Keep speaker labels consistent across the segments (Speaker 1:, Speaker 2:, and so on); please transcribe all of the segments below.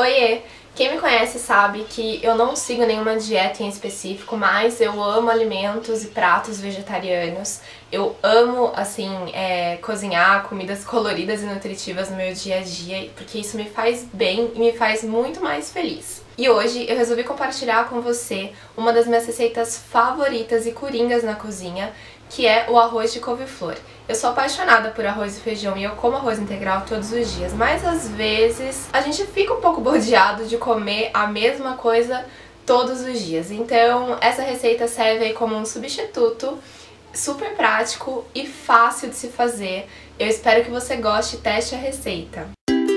Speaker 1: Oiê! Quem me conhece sabe que eu não sigo nenhuma dieta em específico, mas eu amo alimentos e pratos vegetarianos. Eu amo, assim, cozinhar comidas coloridas e nutritivas no meu dia a dia, porque isso me faz bem e me faz muito mais feliz. E hoje eu resolvi compartilhar com você uma das minhas receitas favoritas e coringas na cozinha, que é o arroz de couve-flor. Eu sou apaixonada por arroz e feijão e eu como arroz integral todos os dias, mas às vezes a gente fica um pouco bodeado de comer a mesma coisa todos os dias. Então essa receita serve aí como um substituto super prático e fácil de se fazer. Eu espero que você goste e teste a receita.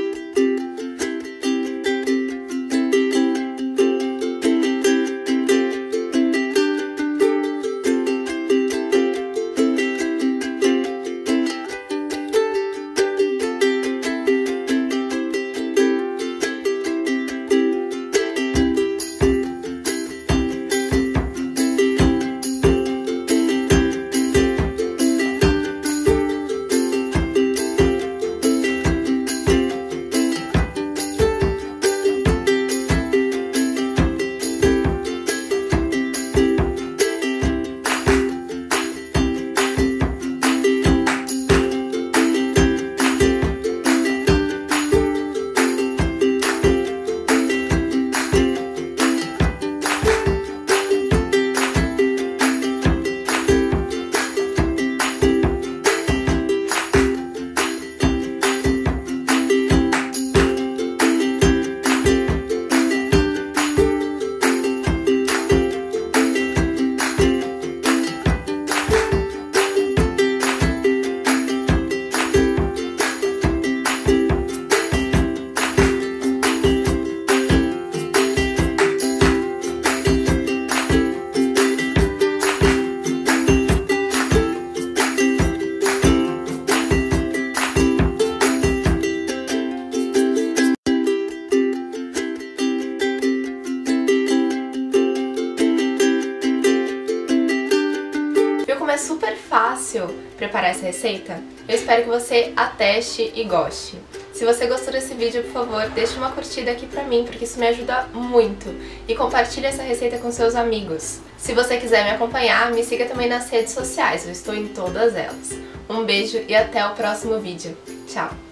Speaker 1: Como é super fácil preparar essa receita, eu espero que você a teste e goste. Se você gostou desse vídeo, por favor, deixe uma curtida aqui pra mim, porque isso me ajuda muito. E compartilhe essa receita com seus amigos. Se você quiser me acompanhar, me siga também nas redes sociais, eu estou em todas elas. Um beijo e até o próximo vídeo. Tchau!